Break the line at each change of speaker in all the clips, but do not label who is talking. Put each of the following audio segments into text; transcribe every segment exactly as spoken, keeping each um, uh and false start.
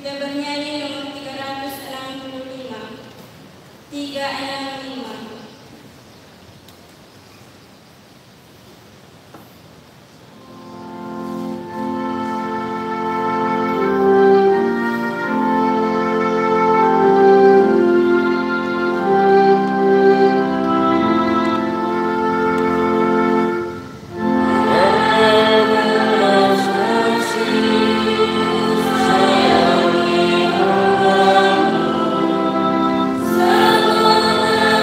Kita bernyanyi nomor tiga ratus enam puluh lima. tiga enam lima.
Sama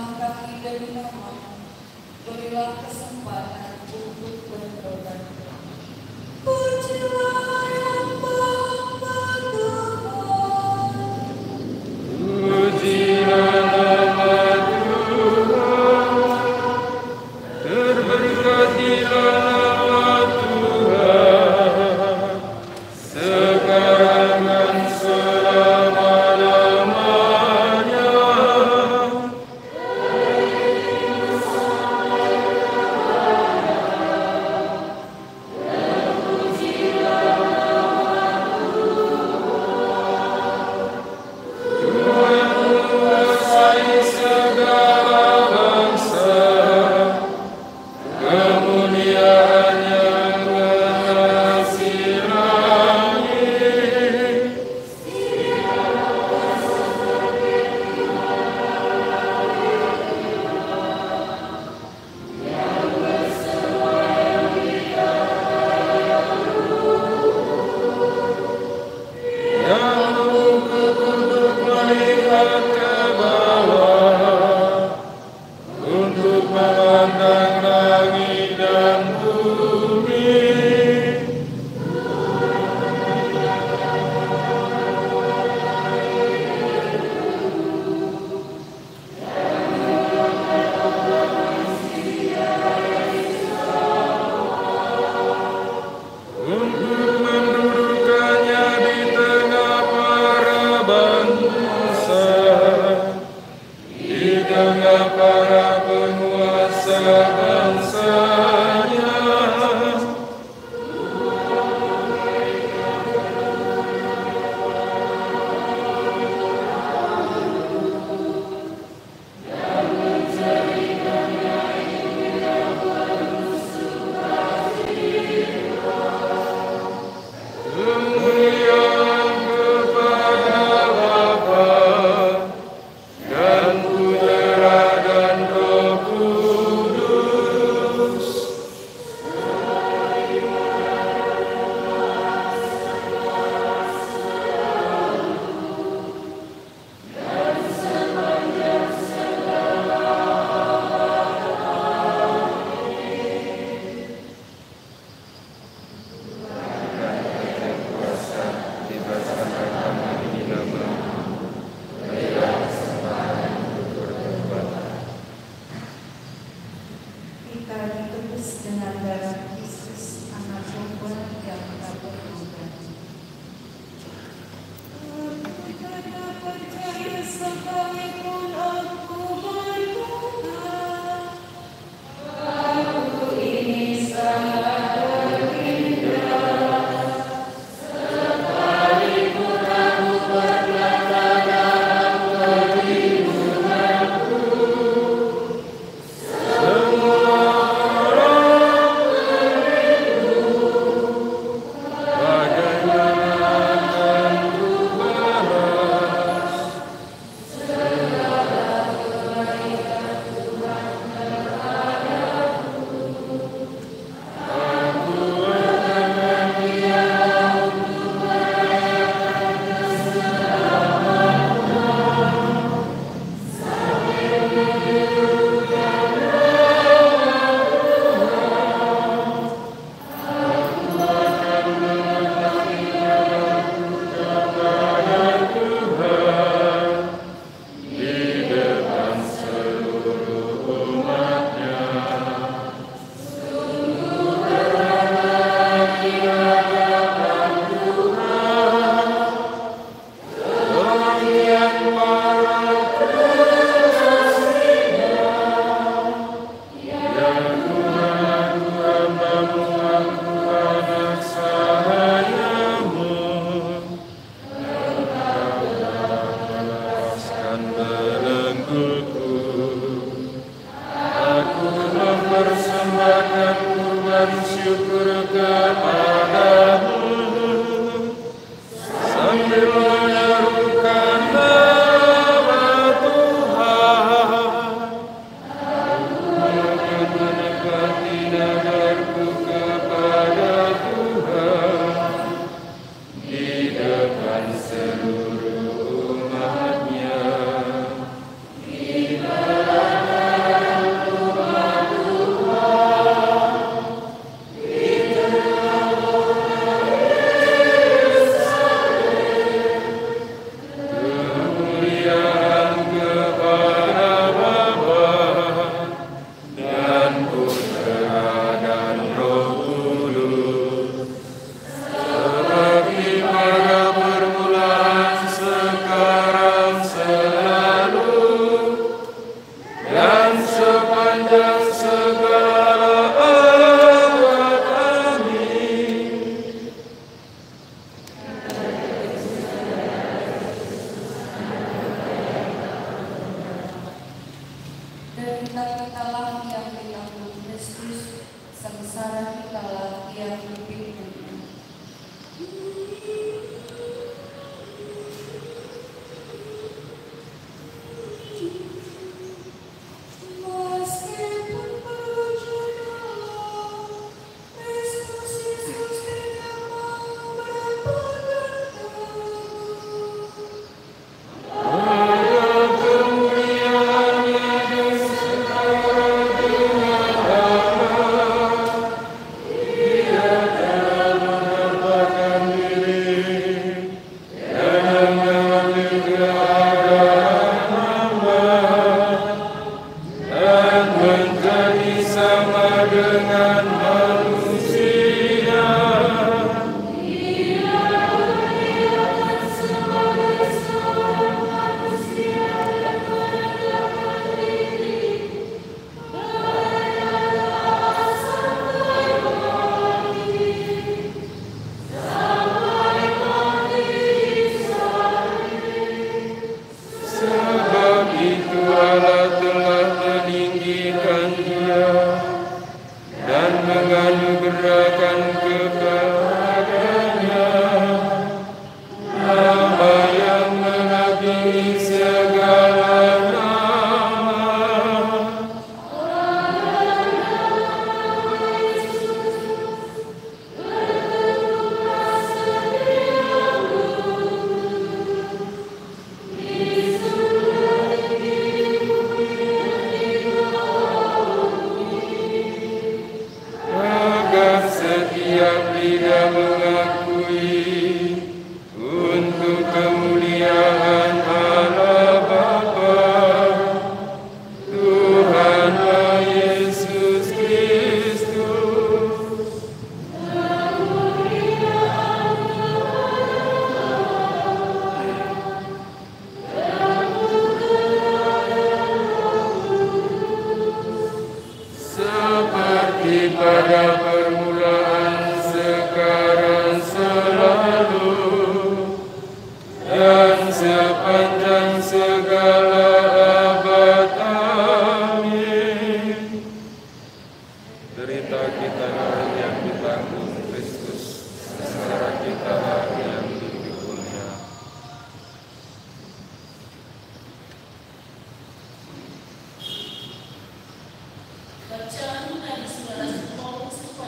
lemah kaki dari nama, berilah kesempatan untuk bertobat. Pujilah nama Tuhan.
Pujilah nama Tuhan, terberkatilah nama Tuhan, sekarang dan selama-lamanya. Tuhan menguasai segala bangsa, kemuliaan-Nya mengasihi langit. Yang mengukuk melihat ke bawah, untuk memandang langit dan bumi. Untuk mendudukannya di tengah para bangsa, di tengah para penguasa bangsanya. Kemuliaan kepada Bapa dan Putera dan
Derita kitalah yang ditanggung Kristus, sengsara kitalah yang dipikirkan. Meskipun berjalan, Kristus Yesus tidak mau berpegang teguh.
Bacaan dari Saudara Paulus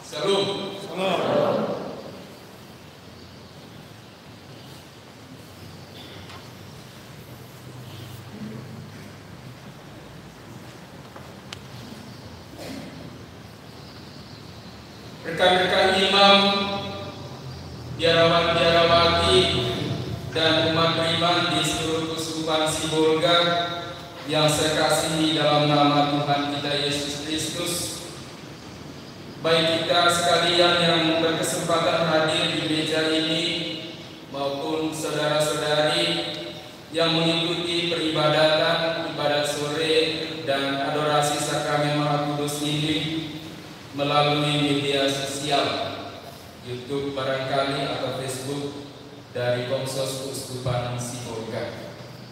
Salam. Rekan-rekan imam, biarawan-biarawati, dan umat beriman di seluruh Keuskupan Sibolga yang saya kasihi dalam nama Tuhan kita Yesus Kristus, baik kita sekalian yang berkesempatan hadir di meja ini maupun saudara-saudari yang mengikuti peribadatan ibadat sore dan adorasi sakramen Maha Kudus ini melalui media sosial, YouTube barangkali atau Facebook dari Komsos Keuskupan Sibolga.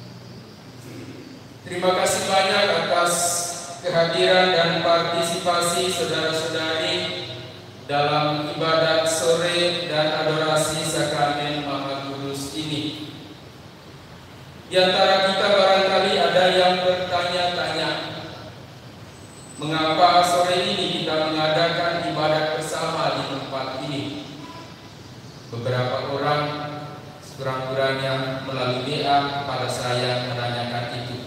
Terima kasih banyak atas kehadiran dan partisipasi saudara-saudari dalam ibadat sore dan adorasi sakramen Maha Kudus ini. Di antara kita barangkali ada yang bertanya-tanya, mengapa sore ini kita mengadakan ibadat bersama di tempat ini? Beberapa orang sekurang-kurangnya melalui W A kepada saya menanyakan itu.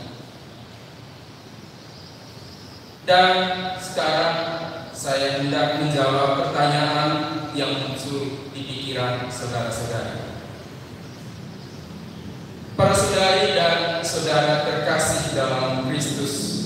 Dan sekarang saya hendak menjawab pertanyaan yang muncul di pikiran saudara-saudari. Para saudari dan saudara terkasih dalam Kristus,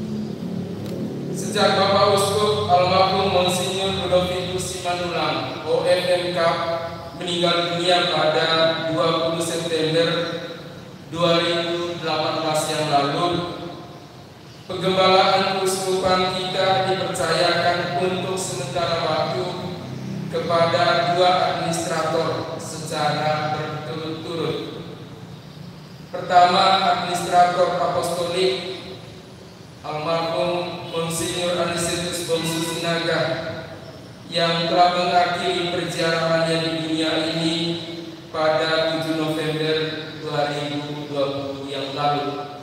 sejak Bapak Uskup almarhum Monsinyur Rudolfinus Simanjuntak O F M K meninggal dunia pada dua puluh September dua ribu delapan belas yang lalu, penggembalaan keuskupan kita dipercayakan untuk sementara waktu kepada dua administrator secara berturut-turut. Pertama, administrator apostolik almarhum Monsinyur Anisetus Bongsu Sinaga yang telah mengakhiri perjalanannya di dunia ini pada tujuh November dua ribu dua puluh yang lalu.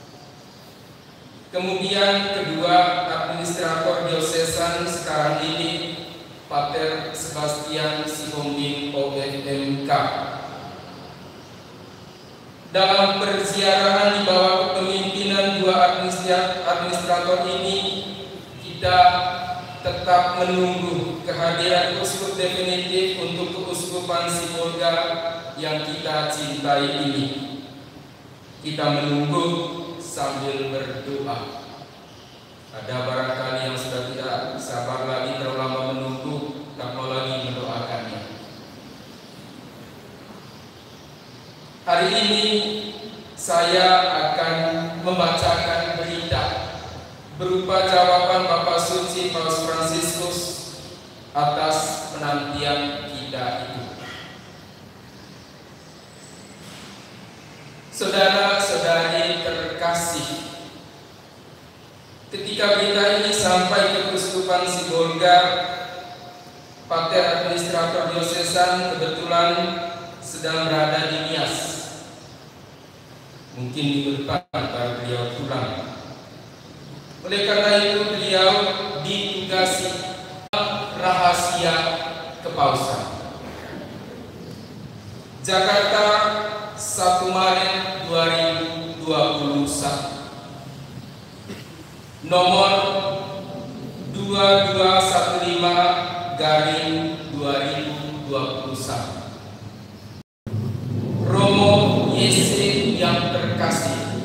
Kemudian kedua, administrator diosesan sekarang ini Pater Sebastian Sihombing O F M K. Dalam perziarahan di bawah kepemimpinan dua administrator ini, kita tetap menunggu kehadiran uskup definitif untuk Keuskupan Sibolga yang kita cintai ini. Kita menunggu sambil berdoa. Ada barangkali yang sudah tidak sabar lagi terlalu lama menunggu, tak mau lagi mendoakannya. Hari ini saya akan membacakan berita berupa jawaban Bapak Suci Paus Fransiskus atas penantian kita itu. Saudara-saudari terkasih, ketika berita ini sampai ke Keuskupan Sibolga, Pater Administrator Diosesan kebetulan sedang berada di Nias. Mungkin minggu depan baru beliau pulang. Oleh karena itu beliau ditugasi rahasia kepausan. Jakarta, satu Maret dua ribu dua puluh satu. Nomor dua dua satu lima garing dua ribu dua puluh satu. Romo Yese yang terkasih,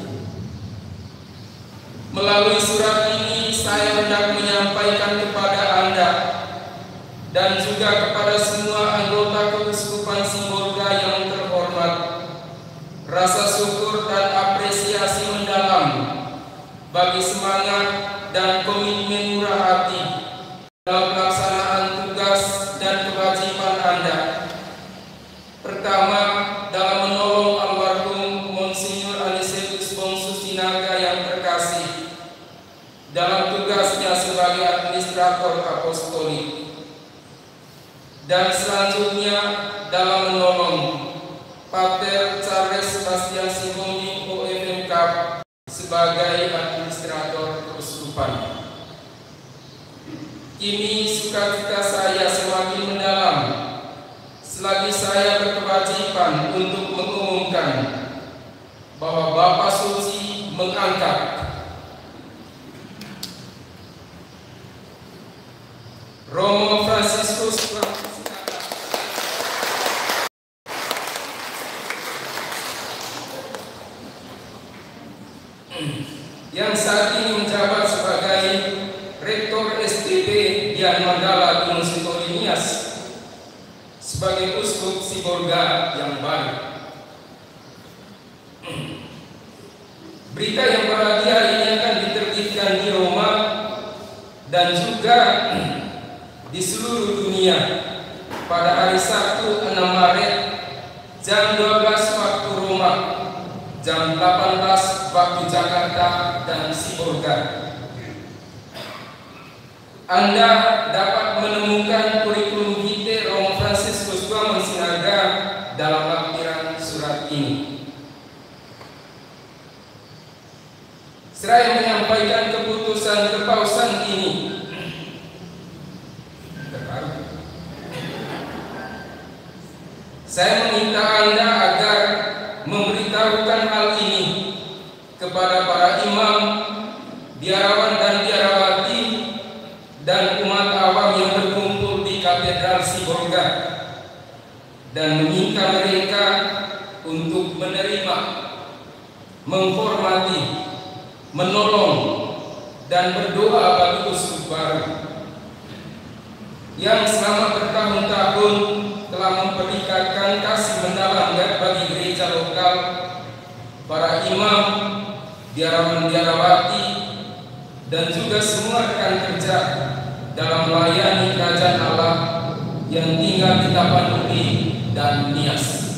melalui surat ini saya hendak menyampaikan kepada Anda dan juga kepada semua anggota Keuskupan Sibolga yang terhormat rasa syukur dan apresiasi mendalam bagi semangat dan komitmen murah hati dalam pelaksanaan tugas dan kewajiban Anda. Pertama, dalam menolong almarhum Monsinyur Anisetus Bongsu Sinaga yang terkasih dalam tugasnya sebagai administrator apostolik, dan selanjutnya dalam menolong Pater Charles Sebastian Sihombing O F M K sebagai administrator keuskupan. Kini sukacita saya semakin mendalam selagi saya berkewajiban untuk mengumumkan bahwa Bapa Suci mengangkat Romo Fransiskus yang saat ini menjabat sebagai Rektor S T B Dian Mandala Gunung Sintorinias sebagai Uskup Sibolga yang baru. Berita yang bahagia ini akan diterbitkan di Roma dan juga di seluruh dunia pada hari Sabtu enam Maret jam dua belas waktu Roma, jam delapan belas waktu Jakarta dan Sibolga. Anda dapat menemukan kurikulum vitae Romo Fransiskus Tuaman Sinaga dalam lampiran surat ini. Seraya menyampaikan keputusan kepausan ini, saya meminta Anda agar memberitahukan hal ini kepada para imam, biarawan dan biarawati dan umat awam yang berkumpul di Katedral Sibolga, dan meminta mereka untuk menerima, menghormati, menolong dan berdoa bagi uskup baru yang selama bertahun-tahun telah memperlihatkan kasih mendalam bagi gereja lokal, para imam, biarawan-biarawati, dan juga semua rekan kerja dalam melayani kerajaan Allah yang tinggal di Tapanuli dan Nias.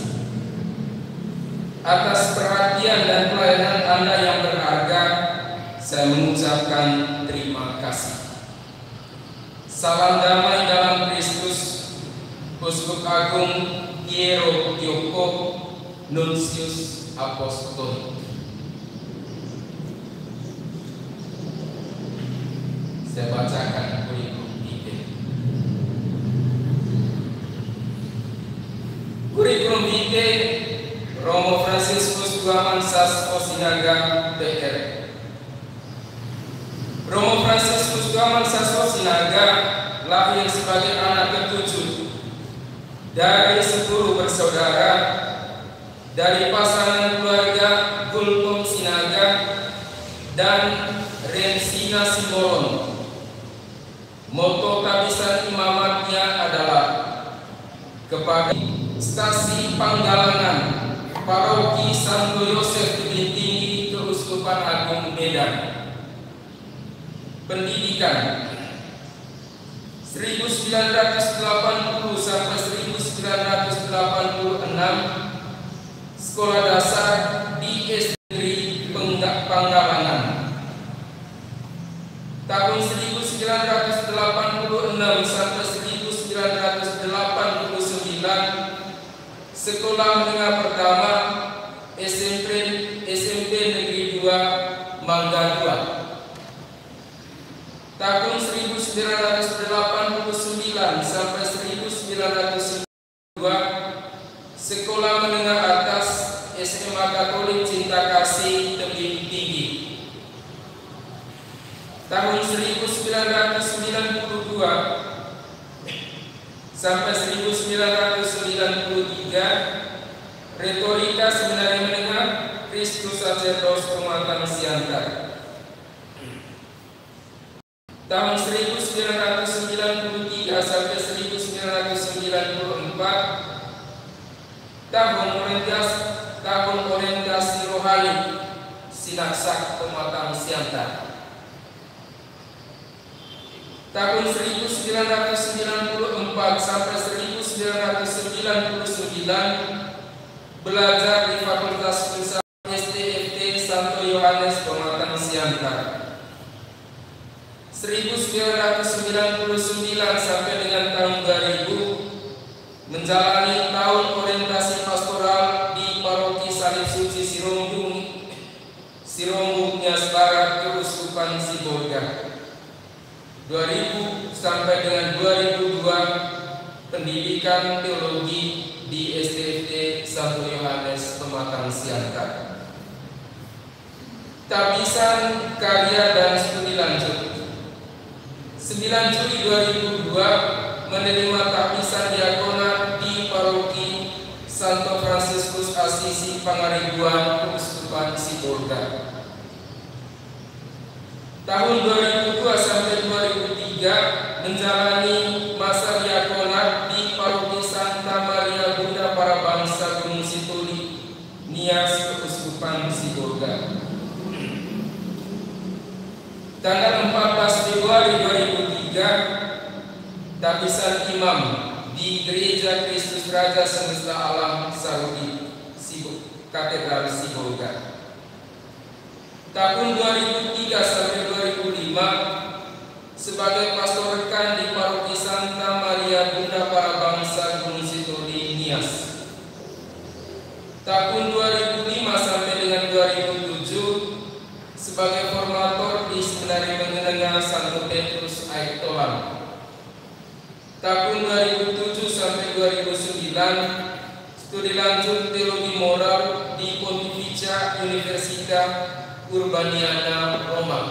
Atas perhatian dan pelayanan Anda yang berharga, saya mengucapkan terima kasih. Salam damai dalam Kristus. Uskup Agung Piero Tioko, Nuncius Apostoli. Saya bacakan kurikulum vitae. Kurikulum vitae Romo Fransiskus Tuaman Sasko Sinaga P R. Romo Fransiskus Tuaman Sasko Sinaga lahir sebagai anak ketujuh dari sepuluh bersaudara dari pasangan keluarga Gultom Sinaga dan Rensina Simbolon. Moto tabisan imamatnya adalah kepada Stasi Panggalangan Paroki Santo Yosef Tebing Tinggi Keuskupan Agung Medan. Pendidikan seribu sembilan ratus delapan puluh sampai seribu sembilan ratus delapan puluh enam, sekolah dasar di S D Negeri Panggalangan. Tahun seribu sembilan ratus delapan puluh enam sampai seribu sembilan ratus delapan puluh sembilan, sekolah menengah pertama S M P S M P Negeri dua Mangga dua. Tahun seribu sembilan ratus delapan puluh sembilan sampai seribu sembilan ratus sembilan puluh dua, sekolah menengah atas S M A Katolik Cinta Kasih Tebing Tinggi. Tahun seribu sembilan ratus sembilan puluh dua sampai seribu sembilan ratus sembilan puluh tiga, Retorika Seminari Menengah Kristus Sacerdos Pematang Siantar. Tahun seribu sembilan ratus sembilan puluh tiga sampai seribu sembilan ratus sembilan puluh empat, tahun orientasi tahun orientasi rohani Sinaksak Pematang Siantar. Tahun seribu sembilan ratus sembilan puluh empat sampai seribu sembilan ratus sembilan puluh sembilan, belajar di Fakultas Filsafat S T F T Santo Yohanes Pematang Siantar. seribu sembilan ratus sembilan puluh sembilan sampai dengan tahun dua ribu, menjalani tahun orientasi pastoral di Paroki Salib Suci Sirombung, Sirombung Nias Barat Keuskupan Sibolga. dua ribu sampai pendidikan teologi di S D F T Santo Yohanes Pematang Siantar. Tabisan karya dan studi lanjut. sembilan Juli dua ribu dua menerima tabisan diakonat di Paroki Santo Fransiskus Asisi Pangaribuan Keuskupan Sibolga. Tahun dua ribu dua sampai dua ribu tiga menjalani masa diakonat di Paroki Santa Maria Bunda Para Bangsa Gunung Situli, Nias Keuskupan Sibolga. Tanggal empat belas Februari dua ribu tiga, tabisan imam di Gereja Kristus Raja Semesta Alam Sarudi, Katedral Sibolga. Tahun dua ribu tiga sampai dua ribu lima sebagai pastor rekan di Paroki Santa Maria Bunda Para Bangsa Gunung Situli, Nias. Tahun dua ribu lima sampai dengan dua ribu tujuh sebagai formator di Seminari Menengah Santo Petrus Aitolan. Tahun dua ribu tujuh sampai dua ribu sembilan studi lanjut teologi moral di Pontificia Università Urbaniana Roma.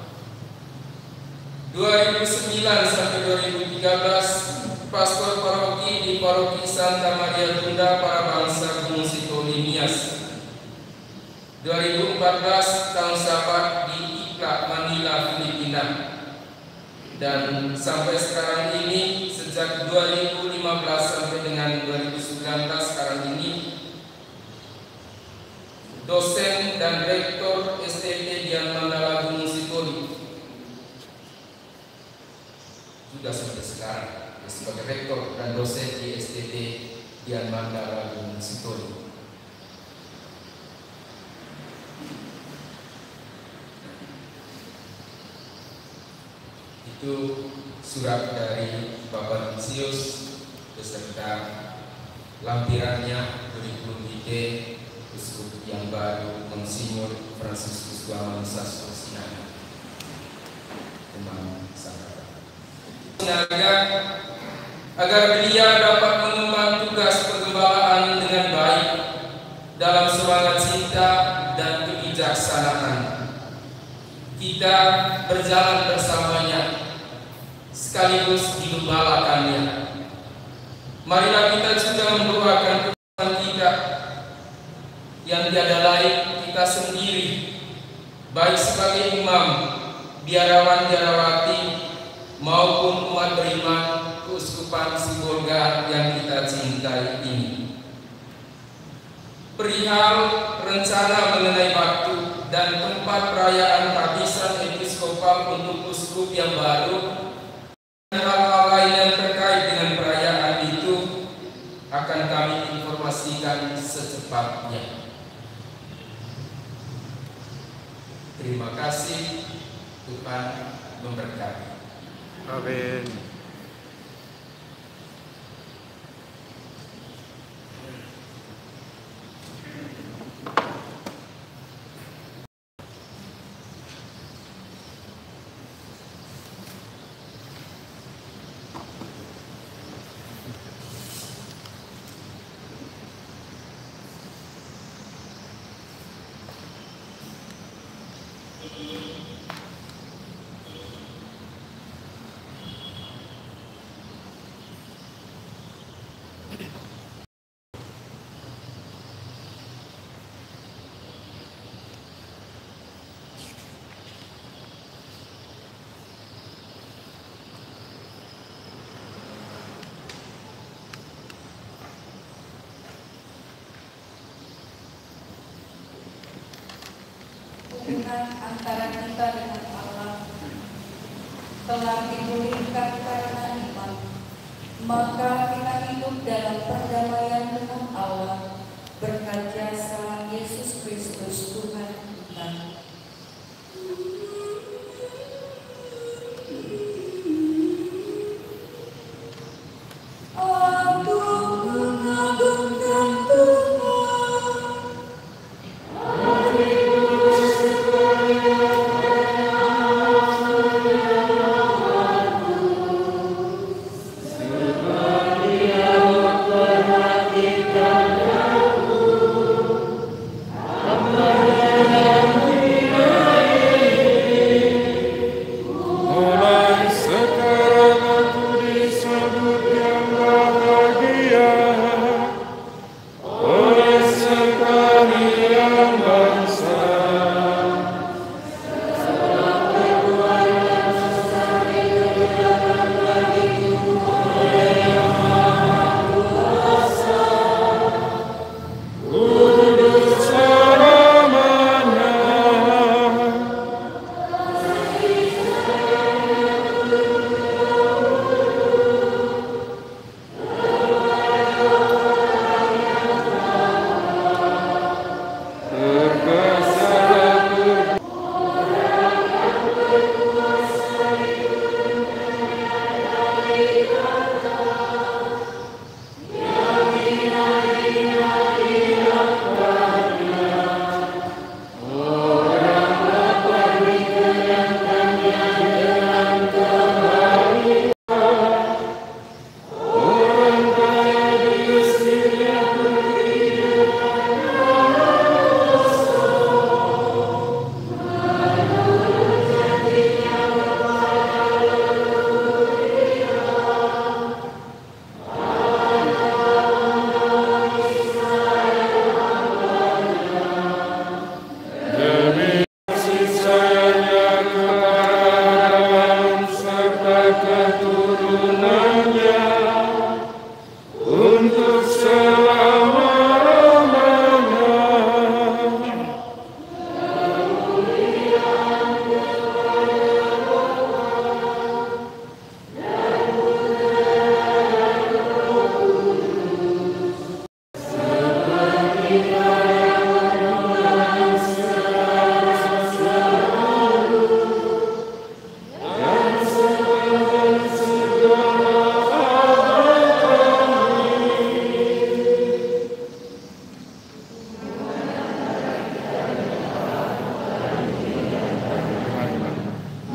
dua ribu sembilan sampai dua ribu tiga belas pastor paroki di Paroki Santa Maria Bunda Para Bangsa Gunung Situli, Nias. dua ribu empat belas tahun sahabat di Ikla, Manila, Filipina. Dan sampai sekarang ini sejak dua ribu lima belas sampai dengan dua ribu sembilan belas sekarang ini dosen dan rektor S T T Dian Mandala Gunung Situli. Sudah sampai sekarang sebagai rektor dan dosen di S T T Dian Mandala Gunung Situli. Itu surat dari Bapak Nunsius beserta lampirannya kurikulum vitae Uskup yang baru Monsinyur Fransiskus Guaman Sastro Sinanga. Teman Sangkara. Semoga agar beliau dapat mengemban tugas penggembalaan dengan baik dalam semangat cinta dan kebijaksanaan. Kita berjalan bersamanya sekaligus digembalakannya. Marilah kita juga mendoakan Tuhan kita yang tiada lain kita sendiri, baik sebagai imam, biarawan biarawati maupun umat beriman Keuskupan Sibolga yang kita cintai ini. Perihal rencana mengenai waktu dan tempat perayaan tabisan episkopal untuk uskup yang baru dan hal-hal lain yang terkait dengan perayaan itu akan kami informasikan secepatnya. Terima kasih, Tuhan memberkati.
Amin.
Hubungan antara kita dengan Allah telah dipulihkan karena iman, maka kita hidup dalam perdamaian dengan Allah berkat jasa Yesus Kristus Tuhan kita. Aku mengagungkan Tuhan.
Maria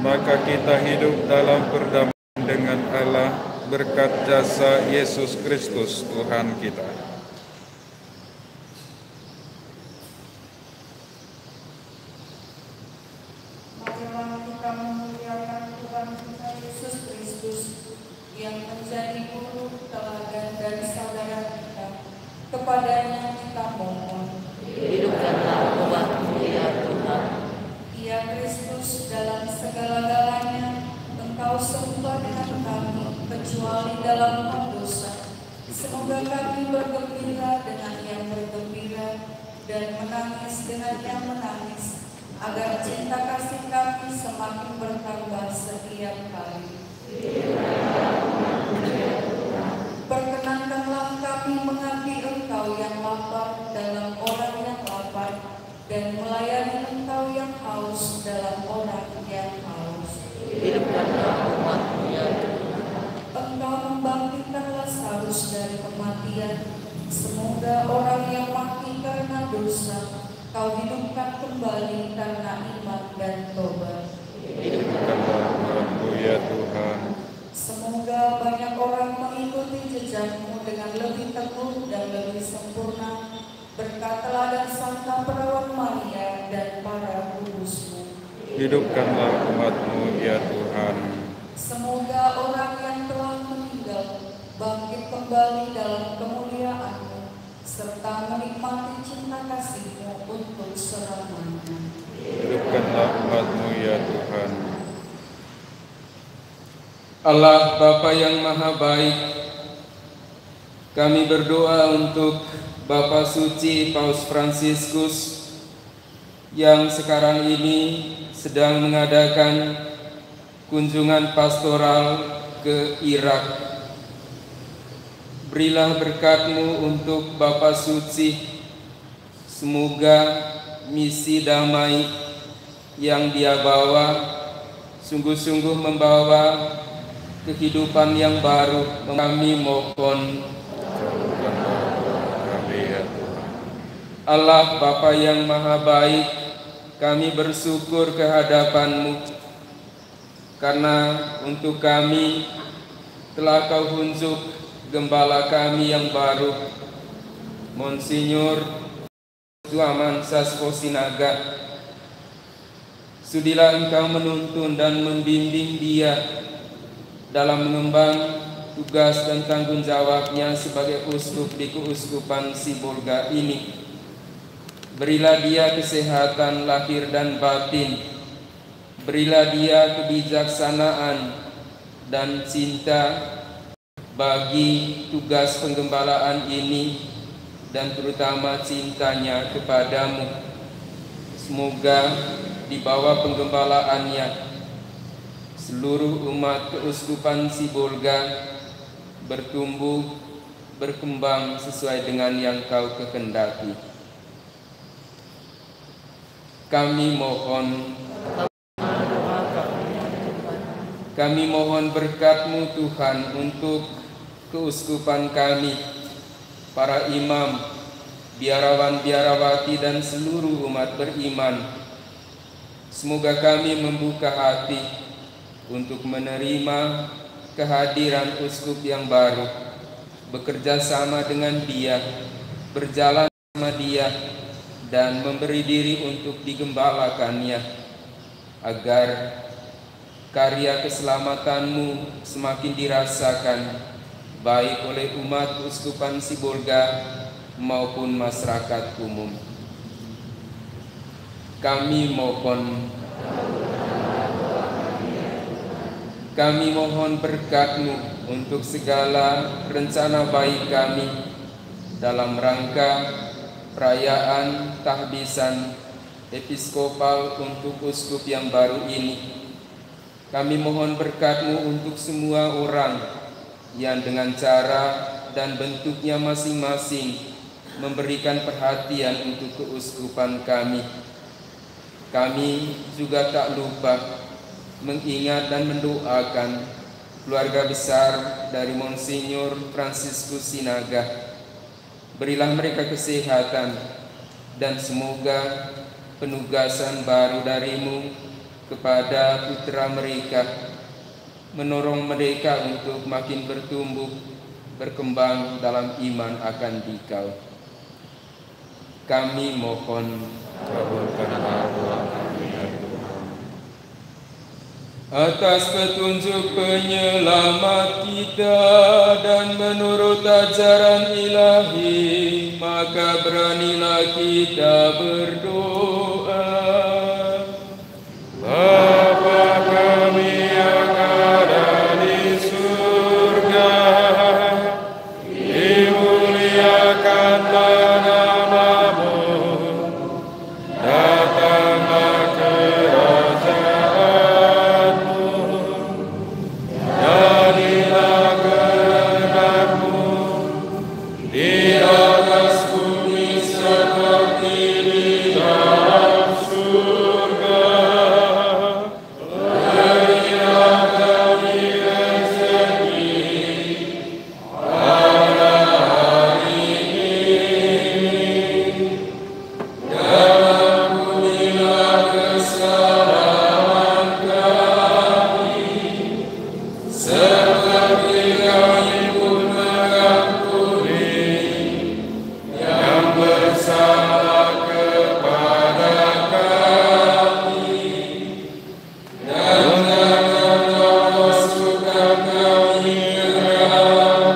maka kita hidup dalam perdamaian dengan Allah berkat jasa Yesus Kristus Tuhan kita.
Marilah kita memuliakan Tuhan kita Yesus Kristus yang menjadi guru, teladan dan saudara kita. Kepadanya kita mohon.
Hidupkanlah umat-Mu ya Tuhan.
Ya Kristus, dalam segala-galanya Engkau serupa dengan kami, kecuali dalam hal dosa. Semoga kami bergembira dengan yang bergembira dan menangis dengan yang menangis, agar cinta kasih kami semakin bertambah setiap kali. Perkenankanlah kami mengabdi Engkau yang lapar dalam orang yang lapar, dan melayani Engkau yang haus dalam orang yang haus.
Hidupkanlah umat-Mu ya Tuhan.
Engkau membangkitkan Lazarus dari kematian. Semoga orang yang mati karena dosa Kau hidupkan kembali karena iman dan tobat.
Hidupkanlah umat-Mu ya Tuhan.
Semoga banyak orang mengikuti jejak-Mu dengan lebih teguh dan lebih sempurna berkat teladan Santa Perawan Maria dan para kudus-Mu.
Hidupkanlah umat-Mu ya Tuhan.
Semoga orang yang telah meninggal bangkit kembali dalam kemuliaan-Mu serta menikmati cinta kasih-Mu untuk selamanya.
Hidupkanlah umat-Mu ya Tuhan.
Allah Bapa yang Maha Baik, kami berdoa untuk Bapak Suci Paus Fransiskus yang sekarang ini sedang mengadakan kunjungan pastoral ke Irak. Berilah berkat-Mu untuk Bapak Suci, semoga misi damai yang Dia bawa sungguh-sungguh membawa kehidupan yang baru. Kami mohon Allah Bapa yang Maha Baik, kami bersyukur kehadapan-Mu karena untuk kami telah Kau unjuk gembala kami yang baru, Monsinyur Tuaman Sasko Sinaga. Sudilah Engkau menuntun dan membimbing dia dalam mengemban tugas dan tanggung jawabnya sebagai uskup di Keuskupan Sibolga ini. Berilah dia kesehatan lahir dan batin. Berilah dia kebijaksanaan dan cinta bagi tugas penggembalaan ini, dan terutama cintanya kepadamu. Semoga di bawah penggembalaannya seluruh umat Keuskupan Sibolga bertumbuh, berkembang sesuai dengan yang Kau kehendaki. Kami mohon Kami mohon berkat-Mu Tuhan untuk keuskupan kami, para imam, biarawan-biarawati dan seluruh umat beriman. Semoga kami membuka hati untuk menerima kehadiran uskup yang baru, bekerja sama dengan dia, berjalan sama dia, dan memberi diri untuk digembalakannya, agar karya keselamatan-Mu semakin dirasakan baik oleh umat Keuskupan Sibolga maupun masyarakat umum. Kami mohon Kami mohon berkat-Mu untuk segala rencana baik kami dalam rangka perayaan tahbisan episkopal untuk uskup yang baru ini. Kami mohon berkat-Mu untuk semua orang yang dengan cara dan bentuknya masing-masing memberikan perhatian untuk keuskupan kami. Kami juga tak lupa mengingat dan mendoakan keluarga besar dari Monsinyur Fransiskus Sinaga. Berilah mereka kesehatan, dan semoga penugasan baru dari-Mu kepada putra mereka, mendorong mereka untuk makin bertumbuh, berkembang dalam iman akan Dikau. Kami mohon,
kabulkanlah doa kami ya Tuhan.
atas petunjuk penyelamat kita dan menurut ajaran ilahi, maka beranilah kita berdoa.
Bapa kami yang ada di surga, dimuliakanlah namamu, datanglah kerajaanmu, jadilah kehendakmu di atas bumi seperti di dalam surga. Berilah kami rezeki pada hari ini, dan ampunilah kesalahan kami, seperti kami pun mengampuni yang bersalah kepada kami. Dan janganlah masukkan kami ke dalam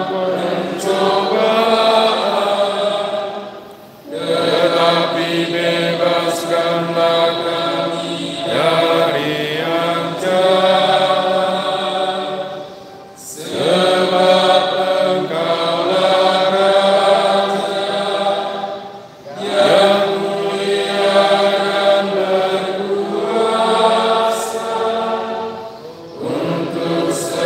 pencobaan, tetapi bebaskanlah kami dari yang jahat. Sebab Engkaulah Raja yang mulia dan berkuasa untuk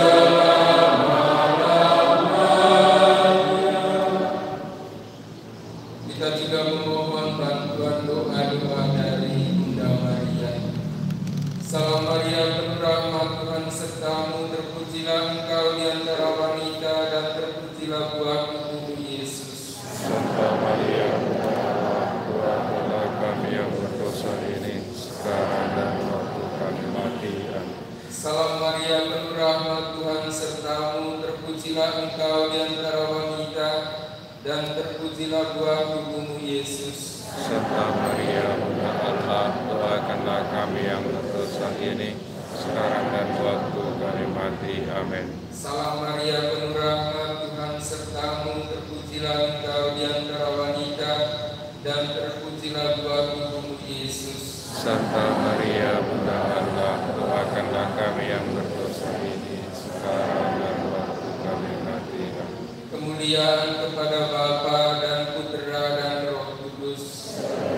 selama-lamanya. Kita juga memohon bantuan doa-doa dari Bunda Maria. Salam Maria, penuh rahmat, Tuhan sertamu, terpujilah engkau di antara wanita dan terpujilah buah tubuhmu Yesus. Santa Maria, Bunda Allah, doakanlah kami yang berdosa ini, sekarang dan waktu kami mati. Amin.
Salam Maria, penuh rahmat, Tuhan sertamu, terpujilah engkau di antara wanita dan terpujilah buah tubuhmu Yesus.
Santa Maria, Bunda Allah, doakanlah kami yang berdosa ini, sekarang dan waktu kami mati. Amin.
Salam Maria, penuh rahmat, Tuhan sertamu, terpujilah engkau di antara wanita dan terpujilah buah tubuhmu Yesus.
Santa Maria, Bunda Allah, doakanlah kami yang berdosa ini, sekarang dan waktu kami mati. Amin.
Kemuliaan kepada Bapa dan Putra dan Roh Kudus.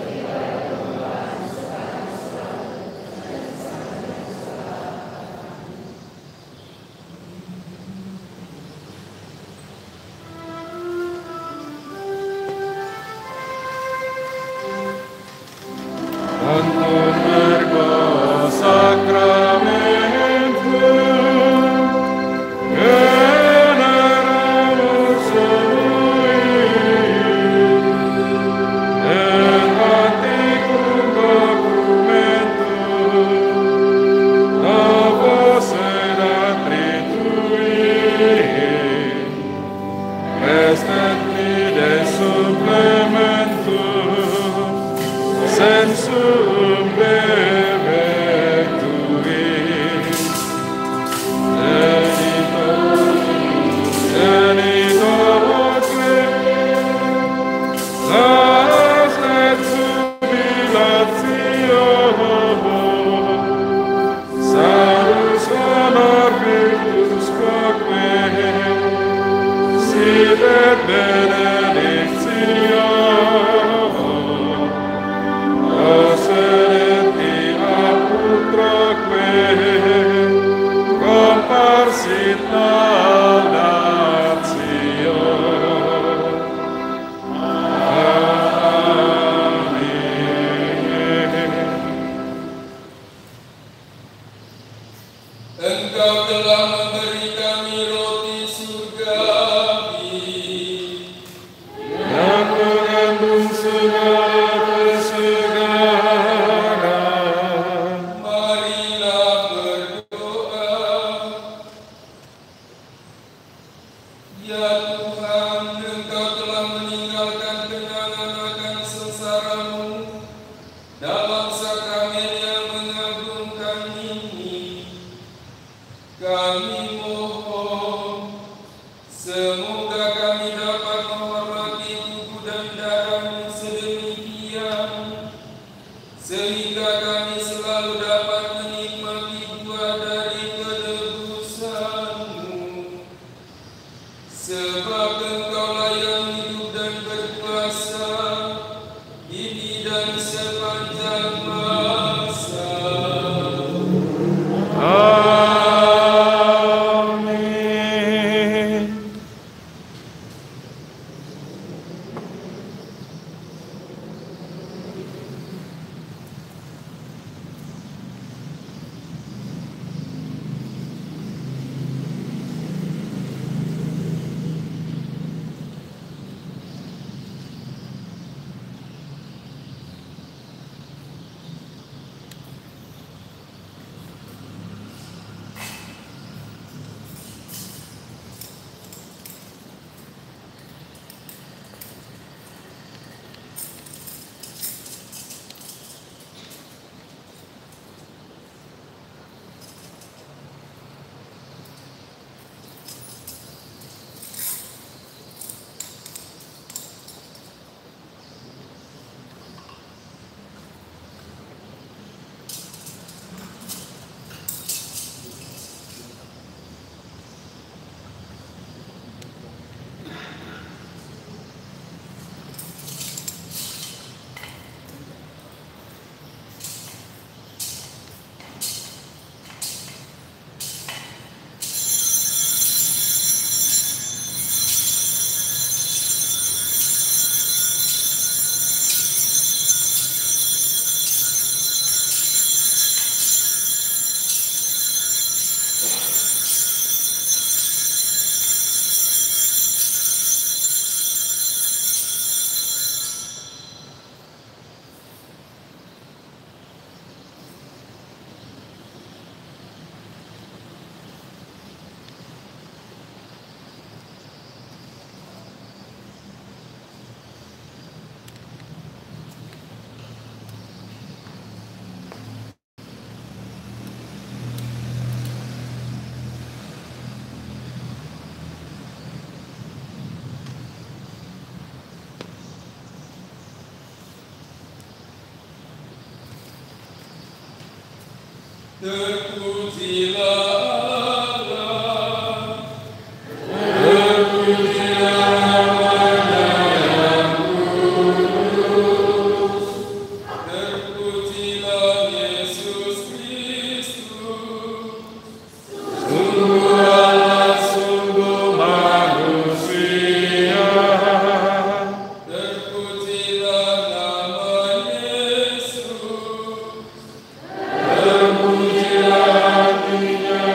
Untuk berdoa sakramentu, generamu semui, dan hatiku dokumentu, novo sedat ritui, restet de supplementum, sensum bevetui, tenito, tenito hoque, las et jubilatio, salus honor virtus quoque, sit et benedictio, Oserenti aputraque, comparsit laudatio. Amin.
Engkau telah memberi kami roti surgawi,
Yang mengandung segala kesegaran.
marilah
Kami mohon, semoga kami dapat menghormati tubuh dan darah-Mu sedemikian, sehingga kami selalu dapat menikmati buah dari penebusan-Mu. Sebab Engkaulah yang hidup dan berkuasa, kini dan sepanjang masa. Terpujilah Allah, terpujilah namanya yang kudus, terpujilah Yesus Kristus, sungguh Allah, sungguh manusia. Terpujilah nama Yesus, terpujilah hatinya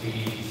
seperti